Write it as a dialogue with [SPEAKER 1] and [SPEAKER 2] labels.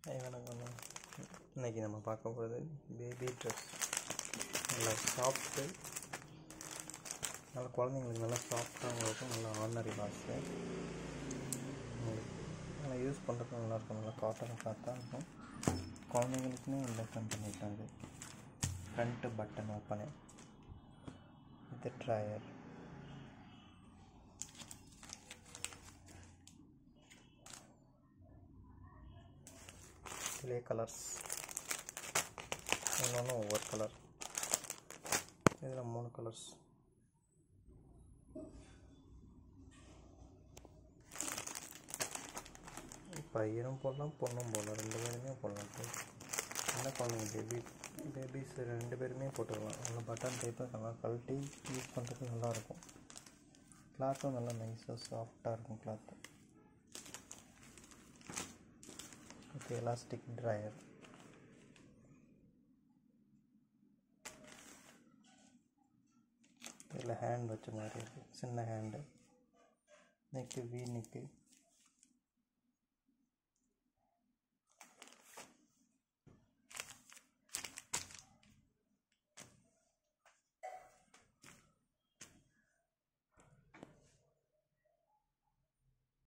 [SPEAKER 1] வணக்கம். இன்றைக்கி நம்ம பார்க்க போகிறது பேபி ட்ரெஸ். நல்லா சாஃப்ட்டு, நல்லா குழந்தைங்களுக்கு நல்லா சாஃப்டாகவும் இருக்கும். நல்லா ஆர்டினரி வாஷு, நல்லா யூஸ் பண்ணுறதுக்கு நல்லாயிருக்கும். நல்லா காட்டன் கிளாத்தாக இருக்கும். குழந்தைங்களுக்குமே இன்வெஸ்ட்மெண்ட் பண்ணியிருக்காங்க. Front button open with drawer. இதிலே கலர்ஸ், ஒன்று ஒவ்வொரு கலர். இதில் 3 கலர்ஸ். பையனும் போடலாம், பொண்ணும் போடலாம், 2 பேருமே போடலாம். நல்ல குழந்தைங்க பேபிஸ் 2 பேருமே போட்டுக்கலாம். நல்லா பட்டன் டைப்பாக நல்லா கழட்டி யூஸ் பண்ணுறதுக்கு நல்லாயிருக்கும். கிளாத்தும் நல்லா நைஸாக சாஃப்டாக இருக்கும் கிளாத்து. Okay, elastic drawer. இதில் ஹேண்ட் வச்ச மாதிரி இருக்குது, சின்ன ஹேண்டு. Neck we neck.